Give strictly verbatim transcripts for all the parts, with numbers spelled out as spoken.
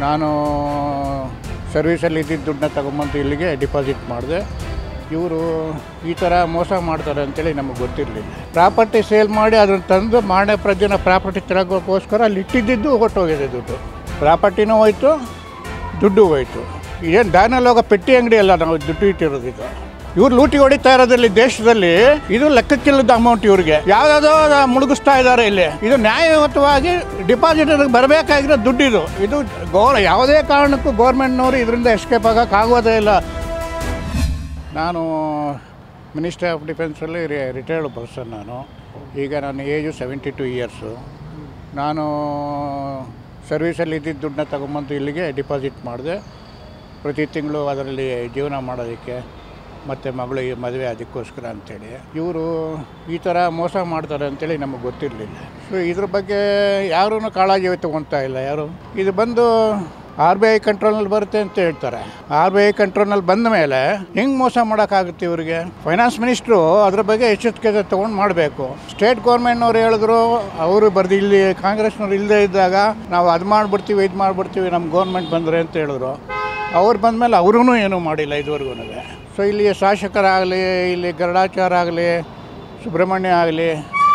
ನಾನು ಸರ್ವಿಸಲ್ಲಿ ಇದ್ದಿದ್ದ ದುಡ್ಡನ್ನ ತಗೊಂಬಂದು ಇಲ್ಲಿಗೆ ಡಿಪಾಸಿಟ್ ಮಾಡಿದೆ. ಇವರು ಈ ಥರ ಮೋಸ ಮಾಡ್ತಾರೆ ಅಂತೇಳಿ ನಮಗೆ ಗೊತ್ತಿರಲಿಲ್ಲ. ಪ್ರಾಪರ್ಟಿ ಸೇಲ್ ಮಾಡಿ ಅದನ್ನು ತಂದು ಮಾಡೋ ಪ್ರಜೆನ ಪ್ರಾಪರ್ಟಿ ತಗೋಕ್ಕೋಸ್ಕರ ಅಲ್ಲಿ ಇಟ್ಟಿದ್ದು ಹೊಟ್ಟೋಗಿದೆ ದುಡ್ಡು. ಪ್ರಾಪರ್ಟಿನೂ ಹೋಯ್ತು, ದುಡ್ಡು ಹೋಯ್ತು. ಏನು ದಾನಲ್ಲಿ ಹೋಗೋ ಪೆಟ್ಟಿ ಅಂಗಡಿ ಅಲ್ಲ ನಾವು ದುಡ್ಡು ಇಟ್ಟಿರೋದು. ಇದು ಇವ್ರು ಲೂಟಿ ಹೊಡಿತಾ ಇರೋದ್ರಲ್ಲಿ ದೇಶದಲ್ಲಿ ಇದು ಲೆಕ್ಕಕ್ಕಿಲ್ಲದ ಅಮೌಂಟ್. ಇವ್ರಿಗೆ ಯಾವುದಾದೋ ಮುಳುಗಿಸ್ತಾ ಇದ್ದಾರೆ ಇಲ್ಲಿ. ಇದು ನ್ಯಾಯಯುತವಾಗಿ ಡಿಪಾಸಿಟರ್ಗೆ ಬರಬೇಕಾಗಿರೋ ದುಡ್ಡು. ಇದು ಇದು ಗೋ ಯಾವುದೇ ಕಾರಣಕ್ಕೂ ಗೌರ್ಮೆಂಟ್ನವರು ಇದರಿಂದ ಎಸ್ಕೇಪ್ ಆಗೋಕ್ಕಾಗೋದೇ ಇಲ್ಲ. ನಾನು ಮಿನಿಸ್ಟ್ರಿ ಆಫ್ ಡಿಫೆನ್ಸಲ್ಲಿ ರಿಟೈರ್ಡ್ ಪರ್ಸನ್. ನಾನು ಈಗ ನನ್ನ ಏಜು ಸೆವೆಂಟಿ ಟು ಇಯರ್ಸು. ನಾನು ಸರ್ವಿಸಲ್ಲಿ ಇದ್ದಿದ್ದ ದುಡ್ಡನ್ನ ತಗೊಂಬಂದು ಇಲ್ಲಿಗೆ ಡಿಪಾಸಿಟ್ ಮಾಡಿದೆ. ಪ್ರತಿ ತಿಂಗಳು ಅದರಲ್ಲಿ ಜೀವನ ಮಾಡೋದಕ್ಕೆ ಮತ್ತು ಮಗಳಿಗೆ ಮದುವೆ ಅದಕ್ಕೋಸ್ಕರ ಅಂಥೇಳಿ. ಇವರು ಈ ಥರ ಮೋಸ ಮಾಡ್ತಾರೆ ಅಂಥೇಳಿ ನಮಗೆ ಗೊತ್ತಿರಲಿಲ್ಲ. ಸೊ ಇದ್ರ ಬಗ್ಗೆ ಯಾರೂ ಕಾಳಜಿ ತೊಗೊಳ್ತಾ ಇಲ್ಲ ಯಾರು. ಇದು ಬಂದು ಆರ್ ಬಿ ಐ ಕಂಟ್ರೋಲ್ನಲ್ಲಿ ಬರುತ್ತೆ ಅಂತ ಹೇಳ್ತಾರೆ. ಆರ್ ಬಿ ಐ ಕಂಟ್ರೋಲ್ನಲ್ಲಿ ಬಂದ ಮೇಲೆ ಹೆಂಗೆ ಮೋಸ ಮಾಡೋಕ್ಕಾಗುತ್ತೆ ಇವರಿಗೆ? ಫೈನಾನ್ಸ್ ಮಿನಿಸ್ಟ್ರು ಅದ್ರ ಬಗ್ಗೆ ಎಚ್ಚರಿಕೆ ತೊಗೊಂಡು ಮಾಡಬೇಕು. ಸ್ಟೇಟ್ ಗೌರ್ಮೆಂಟ್ನವ್ರು ಹೇಳಿದ್ರು, ಅವರು ಬರ್ದು ಇಲ್ಲಿ ಕಾಂಗ್ರೆಸ್ನವ್ರು ಇಲ್ಲದೇ ಇದ್ದಾಗ ನಾವು ಅದು ಮಾಡಿಬಿಡ್ತೀವಿ ಇದು ಮಾಡಿಬಿಡ್ತೀವಿ ನಮ್ಮ ಗೌರ್ಮೆಂಟ್ ಬಂದರೆ ಅಂತ ಹೇಳಿದ್ರು. ಅವ್ರು ಬಂದಮೇಲೆ ಅವರೂ ಏನೂ ಮಾಡಿಲ್ಲ ಇದುವರೆಗೂ. ಸೊ ಇಲ್ಲಿ ಶಾಸಕರಾಗಲಿ, ಇಲ್ಲಿ ಗರುಡಾಚಾರ ಆಗಲಿ, ಸುಬ್ರಹ್ಮಣ್ಯ ಆಗಲಿ,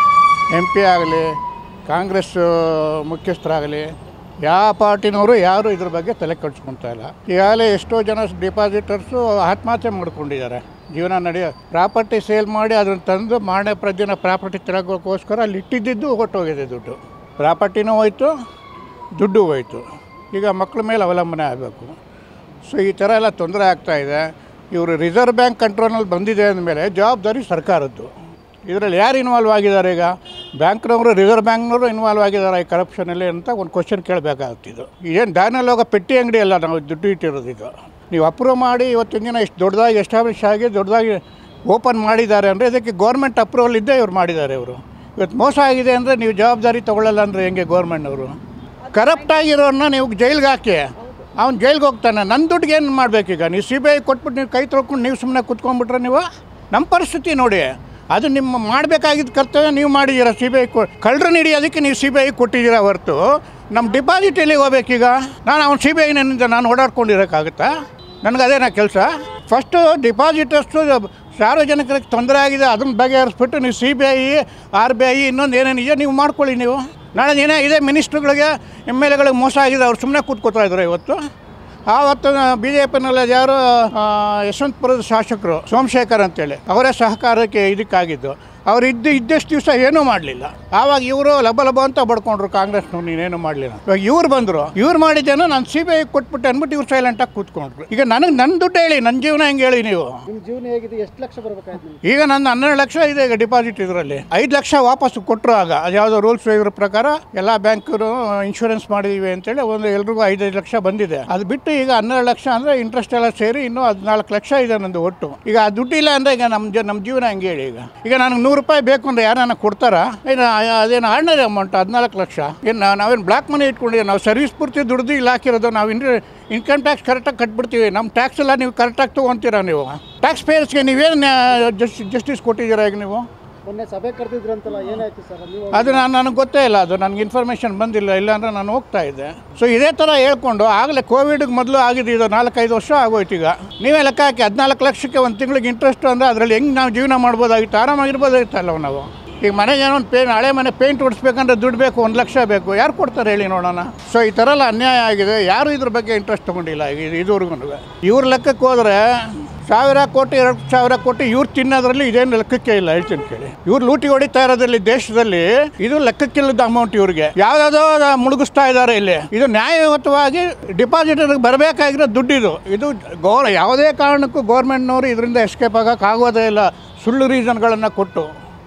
ಎಂ ಪಿ ಆಗಲಿ, ಕಾಂಗ್ರೆಸ್ ಮುಖ್ಯಸ್ಥರಾಗಲಿ, ಯಾವ ಪಾರ್ಟಿನವರು ಯಾರು ಇದ್ರ ಬಗ್ಗೆ ತಲೆ ಕೆಡಿಸ್ಕೊಳ್ತಾ ಇಲ್ಲ. ಈಗಾಗಲೇ ಎಷ್ಟೋ ಜನ ಡಿಪಾಸಿಟರ್ಸು ಆತ್ಮಹತ್ಯೆ ಮಾಡ್ಕೊಂಡಿದ್ದಾರೆ. ಜೀವನ ನಡೆಯೋ ಪ್ರಾಪರ್ಟಿ ಸೇಲ್ ಮಾಡಿ ಅದನ್ನು ತಂದು ಮಾಡೋ ಪ್ರಜೆನ ಪ್ರಾಪರ್ಟಿ ತಗೋಕ್ಕೋಸ್ಕರ ಅಲ್ಲಿ ಇಟ್ಟಿದ್ದು ಹೊಟ್ಟೋಗಿದೆ ದುಡ್ಡು. ಪ್ರಾಪರ್ಟಿನೂ ಹೋಯ್ತು, ದುಡ್ಡು ಹೋಯ್ತು. ಈಗ ಮಕ್ಕಳ ಮೇಲೆ ಅವಲಂಬನೆ ಆಗಬೇಕು. ಸೊ ಈ ಥರ ಎಲ್ಲ ತೊಂದರೆ ಆಗ್ತಾಯಿದೆ. ಇವರು ರಿಸರ್ವ್ ಬ್ಯಾಂಕ್ ಕಂಟ್ರೋಲ್ನಲ್ಲಿ ಬಂದಿದೆ ಅಂದಮೇಲೆ ಜವಾಬ್ದಾರಿ ಸರ್ಕಾರದ್ದು. ಇದರಲ್ಲಿ ಯಾರು ಇನ್ವಾಲ್ವ್ ಆಗಿದ್ದಾರೆ? ಈಗ ಬ್ಯಾಂಕ್ನವರು, ರಿಸರ್ವ್ ಬ್ಯಾಂಕ್ನವರು ಇನ್ವಾಲ್ವ್ ಆಗಿದ್ದಾರೆ ಈ ಕರಪ್ಷನಲ್ಲಿ ಅಂತ ಒಂದು ಕ್ವಶನ್ ಕೇಳಬೇಕಾಗ್ತಿದ್ದು. ಏನು ದಾನಲ್ಲಿ ಹೋಗೋ ಪೆಟ್ಟಿ ಅಂಗಡಿ ಅಲ್ಲ ನಾವು ದುಡ್ಡು ಇಟ್ಟಿರೋದು. ಇದು ನೀವು ಅಪ್ರೂವ್ ಮಾಡಿ ಇವತ್ತಿನ ದಿನ ಇಷ್ಟು ದೊಡ್ಡದಾಗಿ ಎಸ್ಟಾಬ್ಲಿಷ್ ಆಗಿ ದೊಡ್ಡದಾಗಿ ಓಪನ್ ಮಾಡಿದ್ದಾರೆ ಅಂದರೆ ಇದಕ್ಕೆ ಗೌರ್ಮೆಂಟ್ ಅಪ್ರೂವಲ್ ಇದ್ದೇ ಇವ್ರು ಮಾಡಿದ್ದಾರೆ. ಇವರು ಇವತ್ತು ಮೋಸ ಆಗಿದೆ ಅಂದರೆ ನೀವು ಜವಾಬ್ದಾರಿ ತೊಗೊಳ್ಳಲ್ಲ ಅಂದರೆ ಹೆಂಗೆ? ಗೌರ್ಮೆಂಟ್ನವರು ಕರಪ್ಟ್ ಆಗಿರೋರನ್ನ ನೀವು ಜೈಲಿಗೆ ಹಾಕಿ ಅವ್ನು ಜೈಲಿಗೆ ಹೋಗ್ತಾನೆ. ನನ್ನ ದುಡ್ಡಿಗೆ ಏನು ಮಾಡಬೇಕೀಗ? ನೀವು ಸಿ ಬಿ ಐ ಕೊಟ್ಬಿಟ್ಟು ನೀವು ಕೈ ತೊಳ್ಕೊಂಡು ನೀವು ಸುಮ್ಮನೆ ಕೂತ್ಕೊಂಡ್ಬಿಟ್ರೆ ನೀವು ನಮ್ಮ ಪರಿಸ್ಥಿತಿ ನೋಡಿ. ಅದು ನಿಮ್ಮ ಮಾಡಬೇಕಾಗಿದ್ದ ಕರ್ತವ್ಯ ನೀವು ಮಾಡಿದ್ದೀರ. ಸಿ ಬಿ ಐ ಕೊ ಕಳ್ಳರನ್ನ ಹಿಡಿಯೋದಕ್ಕೆ ನೀವು ಸಿ ಬಿ ಐ ಕೊಟ್ಟಿದ್ದೀರ ಹೊರತು ನಮ್ಮ ಡಿಪಾಸಿಟ್ ಎಲ್ಲಿಗೆ ಹೋಗ್ಬೇಕೀಗ? ನಾನು ಅವ್ನು ಸಿ ಬಿ ಐನಿಂದ ನಾನು ಓಡಾಡ್ಕೊಂಡಿರೋಕ್ಕಾಗುತ್ತಾ? ನನಗೆ ಅದೇನಾ ಕೆಲಸ? ಫಸ್ಟು ಡಿಪಾಸಿಟರ್ಸು ಸಾರ್ವಜನಿಕರಿಗೆ ತೊಂದರೆ ಆಗಿದೆ, ಅದನ್ನು ಬಗೆಹರಿಸ್ಬಿಟ್ಟು ನೀವು C B I, R B I ಇನ್ನೊಂದು ಏನೇನಿದೆಯೋ ನೀವು ಮಾಡ್ಕೊಳ್ಳಿ. ನೀವು ನಾಳೆ ದಿನ ಇದೇ ಮಿನಿಸ್ಟ್ರುಗಳಿಗೆ, ಎಮ್ ಎಲ್ ಎಗಳಿಗೆ ಮೋಸ ಆಗಿದೆ, ಅವ್ರು ಸುಮ್ಮನೆ ಕೂತ್ಕೋತಾ ಇದ್ರು. ಇವತ್ತು ಆವತ್ತು ಬಿ ಜೆ ಪಿನಲ್ಲಿ ಯಾರು ಯಶವಂತಪುರದ ಶಾಸಕರು ಸೋಮಶೇಖರ್ ಅಂತೇಳಿ ಅವರೇ ಸಹಕಾರಕ್ಕೆ ಇದಕ್ಕಾಗಿದ್ದು. ಅವ್ರು ಇದ್ದು ಇದ್ದಷ್ಟು ದಿವಸ ಏನೂ ಮಾಡಲಿಲ್ಲ. ಆವಾಗ ಇವರು ಲಭ ಲಭ ಅಂತ ಬಡ್ಕೊಂಡ್ರು ಕಾಂಗ್ರೆಸ್ನವ್ರು, ನೀನೇನು ಮಾಡಲಿಲ್ಲ. ಇವಾಗ ಇವ್ರು ಬಂದರು, ಇವ್ರು ಮಾಡಿದ್ದೇನೋ ನಾನು ಸಿ ಬಿ ಐ ಕೊಟ್ಬಿಟ್ಟೆ ಅಂದ್ಬಿಟ್ಟು ಇವ್ರು ಸೈಲೆಂಟಾಗಿ ಕೂತ್ಕೊಂಡ್ರು. ಈಗ ನನಗೆ ನನ್ನ ದುಡ್ಡು ಹೇಳಿ, ನನ್ನ ಜೀವನ ಹೆಂಗೆ ಹೇಳಿ ನೀವು? ನಿಮ್ಮ ಜೀವನ ಹೇಗಿದೆ? ಎಷ್ಟು ಲಕ್ಷ ಬರಬೇಕಾಯ್ತು? ಈಗ ನನ್ನ ಹನ್ನೆರಡು ಲಕ್ಷ ಇದೆ ಈಗ ಡಿಪಾಸಿಟ್. ಇದರಲ್ಲಿ ಐದು ಲಕ್ಷ ವಾಪಸ್ ಕೊಟ್ಟರು. ಆಗ ಅದು ಯಾವುದೋ ರೂಲ್ಸ್ ಇದ್ರ ಪ್ರಕಾರ ಎಲ್ಲ ಬ್ಯಾಂಕರು ಇನ್ಶೂರೆನ್ಸ್ ಮಾಡಿದ್ದೀವಿ ಅಂತೇಳಿ ಒಂದು ಎಲ್ರಿಗೂ ಐದೈದು ಲಕ್ಷ ಬಂದಿದೆ. ಅದು ಬಿಟ್ಟು ಈಗ ಹನ್ನೆರಡು ಲಕ್ಷ ಅಂದರೆ ಇಂಟ್ರೆಸ್ಟ್ ಎಲ್ಲ ಸೇರಿ ಇನ್ನೂ ಹದಿನಾಲ್ಕು ಲಕ್ಷ ಇದೆ ನಂದು ಒಟ್ಟು. ಈಗ ಆ ದುಡ್ಡಿಲ್ಲ ಅಂದರೆ ಈಗ ನಮ್ಮ ಜ ನಮ್ಮ ಜೀವನ ಹೆಂಗೆ ಹೇಳಿ? ಈಗ ಈಗ ನನಗೆ ನೂರು ರೂಪಾಯಿ ಬೇಕು ಅಂದರೆ ಯಾರನ್ನ ಕೊಡ್ತಾರಾ? ಏನು ಅದೇನು ಆರ್ಡಿನರಿ ಅಮೌಂಟ್ ಹದಿನಾಲ್ಕು ಲಕ್ಷ? ಏನು ನಾವೇನು ಬ್ಲಾಕ್ ಮನಿ ಇಟ್ಕೊಂಡಿದ್ದೀವಿ? ನಾವು ಸರ್ವಿಸ್ ಪೂರ್ತಿ ದುಡ್ದು ಇಲ್ಲಿ ಹಾಕಿರೋದು. ನಾವು ಇನ್ ಇನ್ಕಮ್ ಟ್ಯಾಕ್ಸ್ ಕರೆಕ್ಟಾಗಿ ಕಟ್ಬಿಡ್ತೀವಿ. ನಮ್ಮ ಟ್ಯಾಕ್ಸ್ ಎಲ್ಲ ನೀವು ಕರೆಕ್ಟಾಗಿ ತೊಗೊತೀರಾ? ನೀವು ಟ್ಯಾಕ್ಸ್ ಪೇಯರ್ಸ್ಗೆ ನೀವೇನು ಜಸ್ ಜಸ್ಟಿಸ್ ಕೊಟ್ಟಿದ್ದೀರಾ? ಈಗ ನೀವು ಮೊನ್ನೆ ಸಭೆ ಕರೆದಿದ್ರಂತಲ್ಲ, ಏನಾಯ್ತು ಸರ್? ಅದು ನಾನು ನನಗೆ ಗೊತ್ತೇ ಇಲ್ಲ. ಅದು ನನಗೆ ಇನ್ಫಾರ್ಮೇಷನ್ ಬಂದಿಲ್ಲ. ಇಲ್ಲಾಂದರೆ ನಾನು ಹೋಗ್ತಾ ಇದ್ದೆ. ಸೊ ಇದೇ ಥರ ಹೇಳ್ಕೊಂಡು ಆಗಲೇ ಕೋವಿಡ್ಗೆ ಮೊದಲು ಆಗಿದೆ. ಇದು ನಾಲ್ಕೈದು ವರ್ಷ ಆಗೋಯ್ತು. ಈಗ ನೀವೇ ಲೆಕ್ಕ ಹಾಕಿ ಹದಿನಾಲ್ಕು ಲಕ್ಷಕ್ಕೆ ಒಂದು ತಿಂಗಳಿಗೆ ಇಂಟ್ರೆಸ್ಟ್ ಅಂದರೆ ಅದರಲ್ಲಿ ಹೆಂಗೆ ನಾವು ಜೀವನ ಮಾಡ್ಬೋದಾಗಿತ್ತು? ಆರಾಮಾಗಿರ್ಬೋದಾಗಿತ್ತಲ್ಲ ನಾವು. ಈಗ ಮನೆಗೆ ಏನೋ ಒಂದು ಪೇಂಟ್, ಹಳೆ ಮನೆ ಪೇಂಟ್ ಹೊಡಿಸ್ಬೇಕಂದ್ರೆ ದುಡ್ಡು ಬೇಕು, ಒಂದು ಲಕ್ಷ ಬೇಕು. ಯಾರು ಕೊಡ್ತಾರೆ ಹೇಳಿ ನೋಡೋಣ? ಸೊ ಈ ಥರ ಎಲ್ಲ ಅನ್ಯಾಯ ಆಗಿದೆ. ಯಾರು ಇದ್ರ ಬಗ್ಗೆ ಇಂಟ್ರೆಸ್ಟ್ ತೊಗೊಂಡಿಲ್ಲ ಈಗ ಇದುವರೆಗೂ. ಇವ್ರ ಲೆಕ್ಕಕ್ಕೆ ಹೋದರೆ ಸಾವಿರ ಕೋಟಿ ಎರಡು ಸಾವಿರ ಕೋಟಿ ಇವ್ರು ತಿನ್ನೋದ್ರಲ್ಲಿ ಇದೇನು ಲೆಕ್ಕಕ್ಕೆ ಇಲ್ಲ. ಹೇಳ್ತೀನಿ ಕೇಳಿ. ಇವ್ರು ಲೂಟಿ ಹೊಡಿತಾ ಇರೋದ್ರಲ್ಲಿ ದೇಶದಲ್ಲಿ ಇದು ಲೆಕ್ಕಕ್ಕಿಲ್ಲದ ಅಮೌಂಟ್. ಇವ್ರಿಗೆ ಯಾವುದಾದೋ ಮುಳುಗಿಸ್ತಾ ಇದ್ದಾರೆ ಇಲ್ಲಿ. ಇದು ನ್ಯಾಯಯುತವಾಗಿ ಡಿಪಾಸಿಟರ್ಗೆ ಬರಬೇಕಾಗಿರೋ ದುಡ್ಡು. ಇದು ಇದು ಗೌ ಯಾವುದೇ ಕಾರಣಕ್ಕೂ ಗೌರ್ಮೆಂಟ್ನವರು ಇದರಿಂದ ಎಸ್ಕೇಪ್ ಆಗೋಕ್ಕಾಗೋದೇ ಇಲ್ಲ. ಸುಳ್ಳು ರೀಸನ್ಗಳನ್ನು ಕೊಟ್ಟು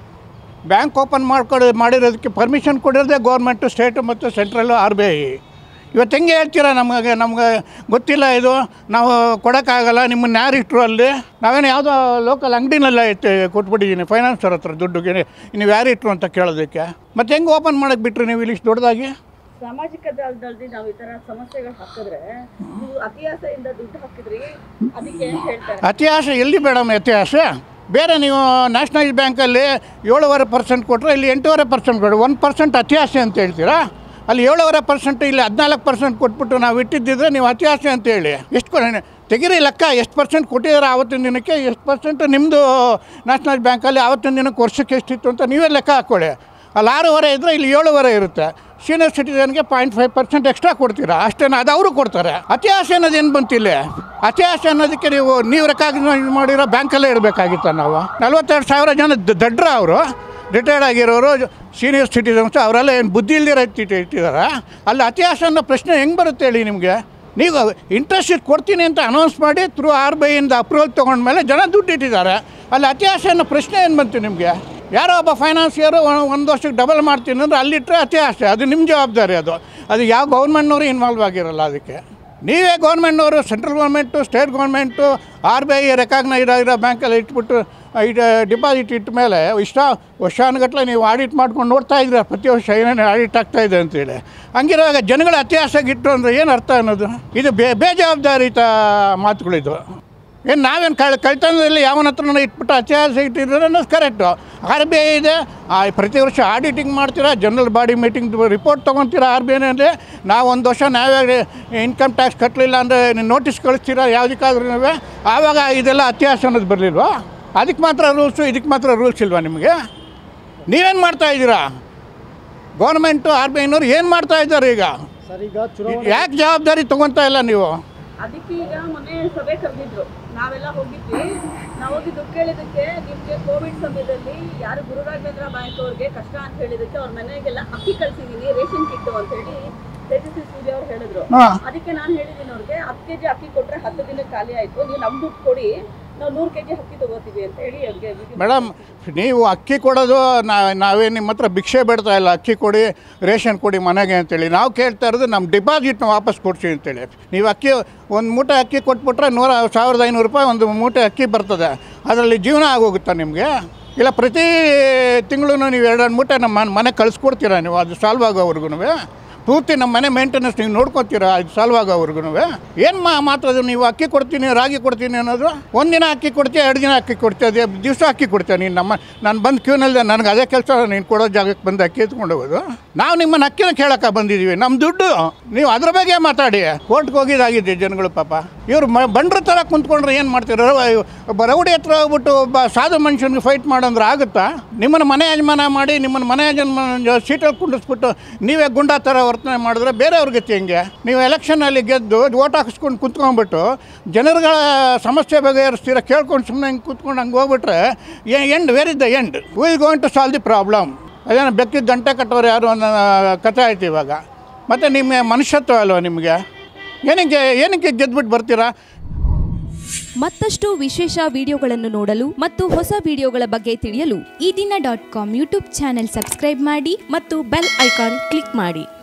ಬ್ಯಾಂಕ್ ಓಪನ್ ಮಾಡ್ಕೊಡೋ ಮಾಡಿರೋದಕ್ಕೆ ಪರ್ಮಿಷನ್ ಕೊಡಿರೋದೇ ಗೌರ್ಮೆಂಟು, ಸ್ಟೇಟು ಮತ್ತು ಸೆಂಟ್ರಲ್ಲು, ಆರ್ ಬಿ ಐ. ಇವತ್ತು ಹೆಂಗೆ ಹೇಳ್ತೀರಾ? ನಮಗೆ ನಮ್ಗೆ ಗೊತ್ತಿಲ್ಲ, ಇದು ನಾವು ಕೊಡೋಕ್ಕಾಗಲ್ಲ, ನಿಮ್ಮನ್ನು ಯಾರು ಇಟ್ಟರು ಅಲ್ಲಿ? ನಾವೇನು ಯಾವುದೋ ಲೋಕಲ್ ಅಂಗಡಿನೆಲ್ಲ ಇಟ್ಟು ಕೊಟ್ಬಿಟ್ಟಿದ್ದೀನಿ ಫೈನಾನ್ಸರ್ ಹತ್ರ ದುಡ್ಡುಗೆ. ನೀವು ಯಾರು ಇಟ್ಟರು ಅಂತ ಕೇಳೋದಕ್ಕೆ ಮತ್ತೆ ಹೆಂಗೆ ಓಪನ್ ಮಾಡೋಕ್ಕೆ ಬಿಟ್ರಿ ನೀವು ಇಲ್ಲಿ ದೊಡ್ಡದಾಗಿ? ಸಾಮಾಜಿಕ ಜಾಲದಲ್ಲಿ ನಾವು ಈ ತರ ಸಮಸ್ಯೆಗಳು ಹಾಕಿದ್ರೆ ನೀವು ಅತಿಯಾಸೆಯಿಂದ ದುಡ್ಡು ಹಾಕಿದ್ರಿ, ಅದಕ್ಕೆ ಏನು ಹೇಳ್ತಾರೆ? ಅತಿಯಾಸೆ ಎಲ್ಲಿ ಮೇಡಮ್? ಅತಿಯಾಸೆ ಬೇರೆ. ನೀವು ನ್ಯಾಷನಲೈಸ್ ಬ್ಯಾಂಕಲ್ಲಿ ಏಳುವರೆ ಪರ್ಸೆಂಟ್ ಕೊಟ್ಟರೆ ಇಲ್ಲಿ ಎಂಟೂವರೆ ಪರ್ಸೆಂಟ್ ಕೊಡಿ. ಒಂದು ಪರ್ಸೆಂಟ್ ಅತಿಯಾಸೆ ಅಂತ ಹೇಳ್ತೀರಾ? ಅಲ್ಲಿ ಏಳುವರೆ ಪರ್ಸೆಂಟ್ ಇಲ್ಲಿ ಹದಿನಾಲ್ಕು ಪರ್ಸೆಂಟ್ ಕೊಟ್ಬಿಟ್ಟು ನಾವು ಇಟ್ಟಿದ್ದಿದ್ರೆ ನೀವು ಅತಿ ಆಸೆ ಅಂತೇಳಿ ಎಷ್ಟು ಕೊಡ ತೆಗಿರಿ ಲೆಕ್ಕ ಎಷ್ಟು ಪರ್ಸೆಂಟ್ ಕೊಟ್ಟಿದ್ದಾರೆ ಆವತ್ತಿನ ದಿನಕ್ಕೆ, ಎಷ್ಟು ಪರ್ಸೆಂಟ್ ನಿಮ್ಮದು ನ್ಯಾಷನಲ್ ಬ್ಯಾಂಕಲ್ಲಿ ಆವತ್ತಿನ ದಿನಕ್ಕೆ ವರ್ಷಕ್ಕೆ ಎಷ್ಟಿತ್ತು ಅಂತ ನೀವೇ ಲೆಕ್ಕ ಹಾಕ್ಕೊಳ್ಳಿ. ಅಲ್ಲಿ ಆರೂವರೆ ಇದ್ದರೆ ಇಲ್ಲಿ ಏಳುವರೆ ಇರುತ್ತೆ. ಸೀನಿಯರ್ ಸಿಟಿಸನ್ಗೆ ಪಾಯಿಂಟ್ ಫೈವ್ ಪರ್ಸೆಂಟ್ ಎಕ್ಸ್ಟ್ರಾ ಕೊಡ್ತೀರಾ ಅಷ್ಟೇನ, ಅದು ಅವರು ಕೊಡ್ತಾರೆ. ಅತಿ ಆಸೆ ಅನ್ನೋದು ಏನು ಬಂತಿಲ್ಲ. ಅತಿ ಆಸೆ ಅನ್ನೋದಕ್ಕೆ ನೀವು ನೀವು ರೆಕಾಗ್ನೈಸ್ ಮಾಡಿರೋ ಬ್ಯಾಂಕಲ್ಲೇ ಇಡಬೇಕಾಗಿತ್ತು. ನಾವು ನಲ್ವತ್ತೆರಡು ಸಾವಿರ ಜನ ದಡ್ರ ಅವರು ರಿಟೈರ್ಡ್ ಆಗಿರೋರು ಸೀನಿಯರ್ ಸಿಟಿಸನ್ಸ್ ಅವರೆಲ್ಲ ಏನು ಬುದ್ಧಿ ಇಲ್ದಿರೋ ಇಟ್ಟಿದ್ದಾರೆ. ಅಲ್ಲಿ ಅತಿ ಆಸೆ ಅನ್ನೋ ಪ್ರಶ್ನೆ ಹೆಂಗೆ ಬರುತ್ತೆ ಹೇಳಿ ನಿಮಗೆ? ನೀವು ಇಂಟ್ರೆಸ್ಟ್ ಕೊಡ್ತೀನಿ ಅಂತ ಅನೌನ್ಸ್ ಮಾಡಿ ಥ್ರೂ ಆರ್ ಬಿ ಐಯಿಂದ ಅಪ್ರೂವಲ್ ತೊಗೊಂಡ್ಮೇಲೆ ಜನ ದುಡ್ಡು ಇಟ್ಟಿದ್ದಾರೆ. ಅಲ್ಲಿ ಅತಿ ಆಸೆ ಅನ್ನೋ ಪ್ರಶ್ನೆ ಏನು ಬಂತು ನಿಮಗೆ? ಯಾರೋ ಒಬ್ಬ ಫೈನಾನ್ಸಿಯರು ಒಂದು ವರ್ಷಕ್ಕೆ ಡಬಲ್ ಮಾಡ್ತೀನಿ ಅಂದರೆ ಅಲ್ಲಿಟ್ಟರೆ ಅತಿ ಆಸೆ, ಅದು ನಿಮ್ಮ ಜವಾಬ್ದಾರಿ. ಅದು ಅದು ಯಾವ ಗೌರ್ಮೆಂಟ್ನವರು ಇನ್ವಾಲ್ವ್ ಆಗಿರಲ್ಲ. ಅದಕ್ಕೆ ನೀವೇ ಗೌರ್ಮೆಂಟ್ನವರು, central government, state government, R B I recognise ಆಗಿರೋ ಬ್ಯಾಂಕಲ್ಲಿ ಇಟ್ಬಿಟ್ಟು ಇದು ಡಿಪಾಸಿಟ್ ಇಟ್ಟ ಮೇಲೆ ಇಷ್ಟ ವರ್ಷಾನುಗಟ್ಟಲೆ ನೀವು ಆಡಿಟ್ ಮಾಡ್ಕೊಂಡು ನೋಡ್ತಾ ಇದ್ದೀರ ಪ್ರತಿ ವರ್ಷ ಏನೇನು ಆಡಿಟ್ ಆಗ್ತಾಯಿದೆ ಅಂತೇಳಿ. ಹಂಗಿರುವಾಗ ಜನಗಳ ಅತಿ ಆಸೆಗೆ ಇಟ್ಟು ಅಂದರೆ ಏನು ಅರ್ಥ ಅನ್ನೋದು? ಇದು ಬೇ ಬೇಜವಾಬ್ದಾರಿತ ಮಾತುಗಳಿದು. ಏನು ನಾವೇನು ಕಳ್ ಕಳ್ತನದಲ್ಲಿ ಯಾವನ ಹತ್ರನ ಇಟ್ಬಿಟ್ಟು ಅತಿ ಆಸೆ ಇಟ್ಟಿದ್ರೆ ಅನ್ನೋದು ಕರೆಕ್ಟು. ಆರ್ ಬಿ ಐ ಇದೆ, ಪ್ರತಿ ವರ್ಷ ಆಡಿಟಿಂಗ್ ಮಾಡ್ತೀರಾ, ಜನರಲ್ ಬಾಡಿ ಮೀಟಿಂಗ್ ರಿಪೋರ್ಟ್ ತೊಗೊತೀರಾ. ಆರ್ ಬಿ ಐನಲ್ಲಿ ನಾವು ಒಂದು ವರ್ಷ ನಾವೇ ಇನ್ಕಮ್ ಟ್ಯಾಕ್ಸ್ ಕಟ್ಟಲಿಲ್ಲ ಅಂದರೆ ನೋಟಿಸ್ ಕಳಿಸ್ತೀರಾ ಯಾವುದಕ್ಕಾದ್ರೂ. ಆವಾಗ ಇದೆಲ್ಲ ಅತಿ ಆಸೆ ಅನ್ನೋದು ಬರಲಿಲ್ವಾ? ಅದಕ್ಕೆ ಮಾತ್ರ ರೂಲ್ಸು, ಇದಕ್ಕೆ ಮಾತ್ರ ರೂಲ್ಸ್ ಇಲ್ವಾ ನಿಮಗೆ? ನೀವೇನು ಮಾಡ್ತಾಯಿದ್ದೀರಾ? ಗೌರ್ಮೆಂಟು ಆರ್ ಬಿ ಐನವ್ರು ಏನು ಮಾಡ್ತಾ ಇದ್ದಾರೆ ಈಗ? ಯಾಕೆ ಜವಾಬ್ದಾರಿ ತೊಗೊತಾ ಇಲ್ಲ ನೀವು? ಅದಕ್ಕೆ ಈಗ ಮೊನ್ನೆ ಸಭೆ ಕರೆದಿದ್ರು, ನಾವೆಲ್ಲ ಹೋಗಿದ್ವಿ. ನಾವು ಹೋಗಿ ದುಡ್ಡು ಕೇಳಿದಕ್ಕೆ ನಿಮಗೆ ಕೋವಿಡ್ ಸಮಯದಲ್ಲಿ ಯಾರು ಗುರು ರಾಘವೇಂದ್ರ ಬ್ಯಾಂಕ್ ಅವ್ರಿಗೆ ಕಷ್ಟ ಅಂತ ಹೇಳಿದಕ್ಕೆ ಅವ್ರ ಮನೆಗೆಲ್ಲ ಅಕ್ಕಿ ಕಳ್ಸಿದೀನಿ ರೇಷನ್ ಕಿಟ್ಟು ಅಂತ ಹೇಳಿ ತೇಜಸ್ವಿ ಸೂರ್ಯ ಅವ್ರು ಹೇಳಿದ್ರು. ಅದಕ್ಕೆ ನಾನು ಹೇಳಿದ್ದೀನಿ ಅವ್ರಿಗೆ, ಹತ್ತು ಕೆಜಿ ಅಕ್ಕಿ ಕೊಟ್ರೆ ಹತ್ತು ದಿನಕ್ಕೆ ಖಾಲಿ ಆಯ್ತು, ನೀವು ನಮ್ ದುಡ್ಡು ಕೊಡಿ, ನಾವು ನೂರು ಕೆಜಿ ಅಕ್ಕಿ ತಗೋತೀವಿ ಅಂತ ಹೇಳಿ ಅವ್ರಿಗೆ. ಮೇಡಮ್, ನೀವು ಅಕ್ಕಿ ಕೊಡೋದು ನಾವೇ ನಿಮ್ಮ ಹತ್ರ ಭಿಕ್ಷೆ ಬೇಡ್ತಾ ಇಲ್ಲ. ಅಕ್ಕಿ ಕೊಡಿ, ರೇಷನ್ ಕೊಡಿ ಮನೆಗೆ ಅಂತೇಳಿ. ನಾವು ಕೇಳ್ತಾ ಇರೋದು ನಮ್ಮ ಡಿಪಾಸಿಟ್ನ ವಾಪಸ್ ಕೊಡ್ಸಿ ಅಂತೇಳಿ. ನೀವು ಅಕ್ಕಿ ಒಂದು ಮೂಟೆ ಅಕ್ಕಿ ಕೊಟ್ಬಿಟ್ರೆ ನೂರ ಸಾವಿರದ ಐನೂರು ರೂಪಾಯಿ ಒಂದು ಮೂಟೆ ಅಕ್ಕಿ ಬರ್ತದೆ. ಅದರಲ್ಲಿ ಜೀವನ ಆಗೋಗುತ್ತಾ ನಿಮಗೆ? ಇಲ್ಲ ಪ್ರತಿ ತಿಂಗಳು ನೀವು ಎರಡೆರಡು ಮೂಟೆ ನಮ್ಮ ಮನೆ ಕಳಿಸ್ಕೊಡ್ತೀರಾ ನೀವು? ಅದು ಸಾಲ್ವ್ ಆಗೋವರೆಗೂ ಪೂರ್ತಿ ನಮ್ಮ ಮನೆ ಮೇಂಟೆನೆನ್ಸ್ ನೀವು ನೋಡ್ಕೊತೀರಾ? ಅದು ಸಾಲ್ವ್ ಆಗೋವರೆಗೂ ಏನು ಮಾ ಮಾತಾಡೋದು ನೀವು? ಅಕ್ಕಿ ಕೊಡ್ತೀನಿ, ರಾಗಿ ಕೊಡ್ತೀನಿ ಅನ್ನೋದು. ಒಂದಿನ ಅಕ್ಕಿ ಕೊಡ್ತೀಯ, ಎರಡು ದಿನ ಅಕ್ಕಿ ಕೊಡ್ತೀಯ, ಅದೇ ದಿವಸ ಅಕ್ಕಿ ಕೊಡ್ತೀಯ ನೀನು. ನಮ್ಮ ನಾನು ಬಂದು ಕ್ಯೂನಲ್ಲಿ ನನಗೆ ಅದೇ ಕೆಲಸ, ನೀನು ಕೊಡೋ ಜಾಗಕ್ಕೆ ಬಂದು ಅಕ್ಕಿ ಎತ್ಕೊಂಡು ಹೋಗೋದು. ನಾವು ನಿಮ್ಮನ್ನು ಅಕ್ಕಿನ ಕೇಳೋಕೆ ಬಂದಿದ್ದೀವಿ, ನಮ್ಮ ದುಡ್ಡು ನೀವು ಅದ್ರ ಬಗ್ಗೆ ಮಾತಾಡಿ. ಕೋರ್ಟ್ಗೆ ಹೋಗಿದ್ದಾಗಿದೆ ಜನಗಳು ಪಾಪ. ಇವರು ಮ ಬಂಡ್ರ ಥರ ಕುಂತ್ಕೊಂಡ್ರೆ ಏನು ಮಾಡ್ತೀರ? ಒಬ್ಬ ರೌಡಿ ಹತ್ರ ಹೋಗ್ಬಿಟ್ಟು ಒಬ್ಬ ಸಾಧು ಮನುಷ್ಯನಿಗೆ ಫೈಟ್ ಮಾಡೋಂದ್ರೆ ಆಗುತ್ತಾ? ನಿಮ್ಮನ್ನು ಮನೆ ಯಜಮಾನ ಮಾಡಿ ನಿಮ್ಮನ್ನು ಮನೆ ಯಜಮಾನ ಸೀಟಲ್ಲಿ ಕುಂಡಿಸ್ಬಿಟ್ಟು ನೀವೇ ಗುಂಡಾ ಥರ ವರ್ತನೆ ಮಾಡಿದ್ರೆ ಬೇರೆಯವ್ರಿಗೆ ಹೆಂಗೆ? ನೀವು ಎಲೆಕ್ಷನಲ್ಲಿ ಗೆದ್ದು ಓಟ್ ಹಾಕಿಸ್ಕೊಂಡು ಕುತ್ಕೊಂಡ್ಬಿಟ್ಟು ಜನರುಗಳ ಸಮಸ್ಯೆ ಬಗೆಹರಿಸ್ತೀರ ಕೇಳ್ಕೊಂಡು ಸುಮ್ಮನೆ ಹಿಂಗೆ ಕೂತ್ಕೊಂಡು ಹಂಗೆ ಹೋಗ್ಬಿಟ್ರೆ and where is the end? Who is going to solve the problem? ಅದೇನೋ ಬೆಕ್ಕಿದ ಗಂಟೆ ಕಟ್ಟೋರು ಯಾರು ಅನ್ನೋ ಕಥೆ ಆಯ್ತು ಇವಾಗ. ಮತ್ತು ನಿಮ್ಮ ಮನುಷ್ಯತ್ವ ಅಲ್ವ ನಿಮಗೆ? ಏನಕ್ಕೆ ಏನಕ್ಕೆ ಗೆದ್ಬಿಟ್ಟು ಬರ್ತೀರಾ? ಮತ್ತಷ್ಟು ವಿಶೇಷ ವಿಡಿಯೋಗಳನ್ನು ನೋಡಲು ಮತ್ತು ಹೊಸ ವಿಡಿಯೋಗಳ ಬಗ್ಗೆ ತಿಳಿಯಲು ಈ ದಿನ dot com YouTube channel subscribe ಮಾಡಿ ಮತ್ತು ಬೆಲ್ ಐಕಾನ್ ಕ್ಲಿಕ್ ಮಾಡಿ.